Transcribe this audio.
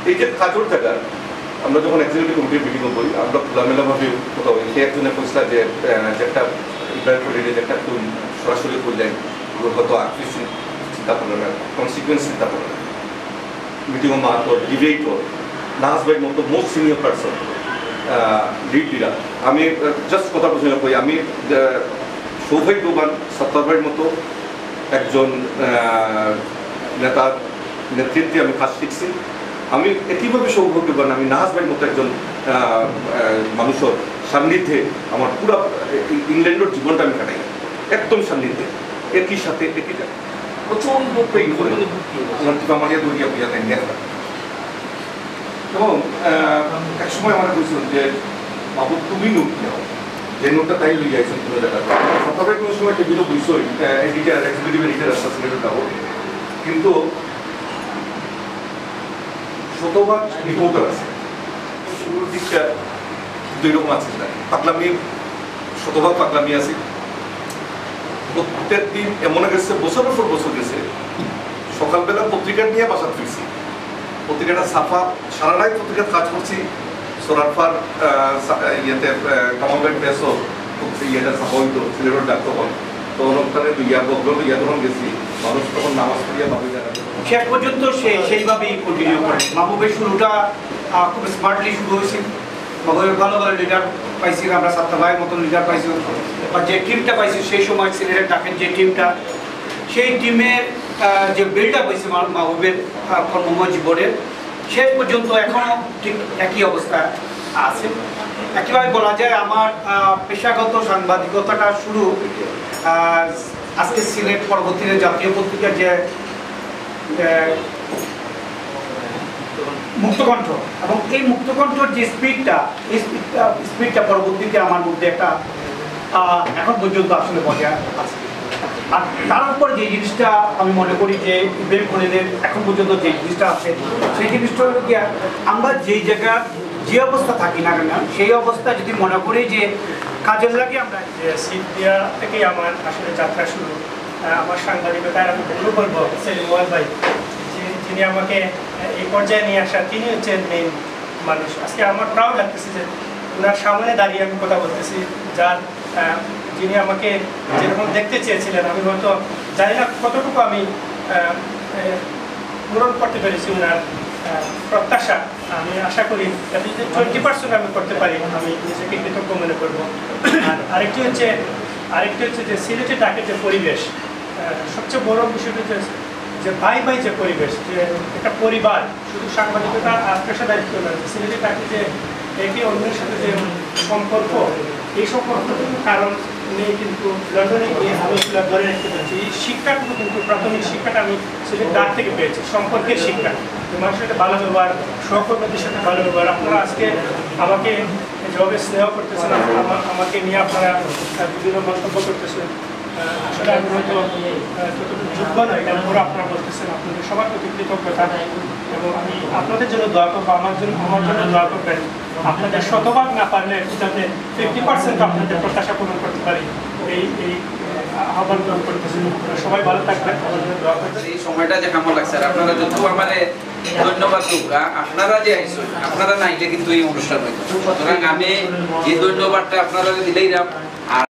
এই যে কাজর থাকা আমরা যখন এক্সিকিউটিভ কমিটির মিটিং করি আমরা খোলামেলাভাবে কোথাও সে একজনে কইসলা যে একটা ইব্রাহিম ফরিদে একটা একদম সরাসরি করলেন হয়তো আকৃষ্ট চিন্তা করলেন না কনসিকুয়েন্স চিন্তা করলেন মিটিং মাত্র ডিবেট নাজ ভাই মতো most senior person lead leader আমি জাস্ট কথা বলছি কই আমি সৌভাগ্যবান সত্তার ভাইয়ের মতো একজন নেতার নেতৃত্বে আমি কাজ শিখছি আমি একইভাবে সৌভাগ্যবান আমি নাহাজ ভাইয়ের মতো একজন মানুষের সান্নিধ্যে আমার পুরো ইংল্যান্ডের জীবনটা আমি কাটাই একদম সান্নিধ্যে একই সাথে একই প্রচন্ড পেইন করে আমার দরিয়া বুঝা নেই এবং এক সময় আমার বলছিল যে বাবু তুমি নোট নেও যে নোটটা তাই লই যাইছেন কোনো জায়গা সরকারের কোনো সময় টেবিলও বুঝছই এডিটার এক্সিকিউটিভ এডিটার অ্যাসোসিয়েটেড যাবো কিন্তু শতভাগ রিপোর্টার আছে শুরুর দিকটা দুই রকম আছে পাগলামি শতভাগ পাগলামি আছে প্রত্যেক দিন এমন গেছে বছরের পর বছর গেছে সকালবেলা পত্রিকা নিয়ে বাসা ফিরছি পত্রিকাটা ছাপা সারা রাত পত্রিকার কাজ করছি সোরারফার ইয়েতে কামালবাগ প্রেসও ইয়েটা ছাপা হইতো সিলেটের ডাক্তার হল তখন ওখানে ইয়া বদল ইয়া তখন গেছি মানুষ তখন নামাজ পড়িয়া ভাবি জানা শেষ পর্যন্ত সেইভাবেই কন্টিনিউ করে মাহবুবের শুরুটা খুব স্মার্টলি শুরু হয়েছে মাহবুবের ভালো ভালো লিডার পাইছি আমরা সাতটা ভাইয়ের মতন লিডার পাইছি বা যে টিমটা পাইছি সেই সময় সিলেটের ডাকের যে টিমটা সেই টিমের যে বিল্ড আপ হয়েছে মাহবুবের কর্মময় জীবনের শেষ পর্যন্ত এখনও ঠিক একই অবস্থা আছে একইভাবে বলা যায় আমার পেশাগত সাংবাদিকতাটা শুরু আজকে সিলেট পরবর্তীতে জাতীয় পত্রিকার যে মুক্তকণ্ঠ এবং এই মুক্তকণ্ঠর যে স্পিডটা পরবর্তীতে আমার মধ্যে একটা এখন পর্যন্ত আসলে বজায় আছে আর তার উপর যে জিনিসটা আমি মনে করি যে ইব্রাহিম খলিলের এখন পর্যন্ত যে জিনিসটা আছে সেই জিনিসটা হলো কি আমরা যেই জায়গা যে অবস্থা থাকি না কেন সেই অবস্থা যদি মনে করি যে কাজের লাগে আমরা সিপিয়া থেকেই আমার আসলে যাত্রা শুরু আমার সাংবাদিকতার আমি বন্ধু করবো সেলিম ভাই যিনি আমাকে এই পর্যায়ে নিয়ে আসা তিনি হচ্ছেন মেইন মানুষ আজকে আমার প্রাউড লাগতেছে যে ওনার সামনে দাঁড়িয়ে আমি কথা বলতেছি যার যিনি আমাকে যেরকম দেখতে চেয়েছিলেন আমি হয়তো জানি না কতটুকু আমি পূরণ করতে পেরেছি ওনার প্রত্যাশা আমি আশা করি যদি 20% আমি করতে পারি আমি নিজেকে কৃতজ্ঞ মনে করবো আর আরেকটি হচ্ছে যে সিলেটে ডাকের যে পরিবেশ সবচেয়ে বড় বিষয়টা হচ্ছে যে ভাই যে পরিবেশ যে একটা পরিবার শুধু সাংবাদিকতা আর পেশাদারিত্ব নয় সিলেটে ডাকে যে একে অন্যের সাথে যে সম্পর্ক এই সম্পর্ক কারণ নেই কিন্তু লন্ডনে গিয়ে আমি এগুলো ধরে রাখতে পারছি এই শিক্ষাটুকু কিন্তু প্রাথমিক শিক্ষাটা আমি সিলেট ডাক থেকে পেয়েছি সম্পর্কের শিক্ষা মানুষের সাথে ভালো ব্যবহার সহকর্মীদের সাথে ভালো ব্যবহার আপনারা আজকে আমাকে যেভাবে স্নেহ করতেছেন আমাকে নিয়ে আপনারা বিভিন্ন মন্তব্য করতেছেন আসলে আমি হয়তো যতটুকু যোগ্য নয় তারপরে আপনারা বলতেছেন আপনাদের সবার প্রতি কৃতজ্ঞতা এবং আমি আপনাদের জন্য দোয়া করবো আমার জন্য দোয়া করবেন আপনাদের শতভাগ না পারলে যাতে 50% আপনাদের প্রত্যাশা পূরণ করতে পারি এই আহ্বান গ্রহণ করতেছেন সবাই ভালো থাকবেন আমার জন্য দোয়া করবেন এই সময়টা যে কেমন লাগছে আপনারা যত আমার ধন্যবাদ আপনারা যে আইসুন আপনারা না এটা কিন্তু এই অনুষ্ঠান হইতো সুতরাং আমি এই ধন্যবাদটা আপনারা দিলেই